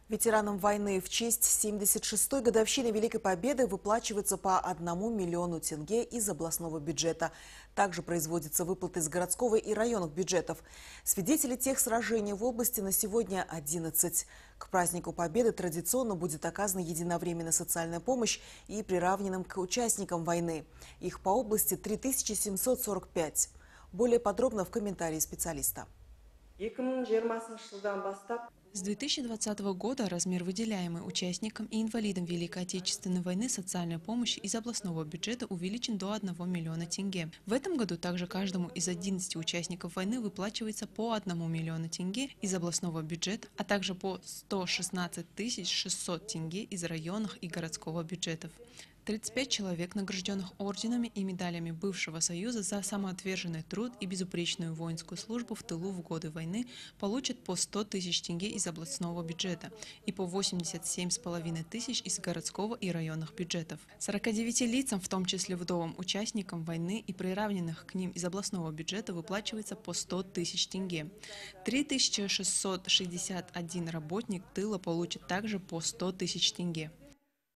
Ветеранам войны в честь 76-й годовщины Великой Победы выплачивается по 1 миллиону тенге из областного бюджета. Также производятся выплаты из городского и районных бюджетов. Свидетелей тех сражений в области на сегодня 11. К празднику Победы традиционно будет оказана единовременная социальная помощь и приравненным к участникам войны. Их по области 3745. Более подробно в комментарии специалиста. С 2020 года размер выделяемой участникам и инвалидам Великой Отечественной войны социальной помощи из областного бюджета увеличен до 1 миллиона тенге. В этом году также каждому из 11 участников войны выплачивается по 1 миллиону тенге из областного бюджета, а также по 116 600 тенге из районных и городского бюджетов. 35 человек, награжденных орденами и медалями бывшего Союза за самоотверженный труд и безупречную воинскую службу в тылу в годы войны, получат по 100 тысяч тенге из областного бюджета и по 87,5 тысяч из городского и районных бюджетов. 49 лицам, в том числе вдовам участникам войны и приравненных к ним из областного бюджета, выплачивается по 100 тысяч тенге. 3661 работник тыла получит также по 100 тысяч тенге.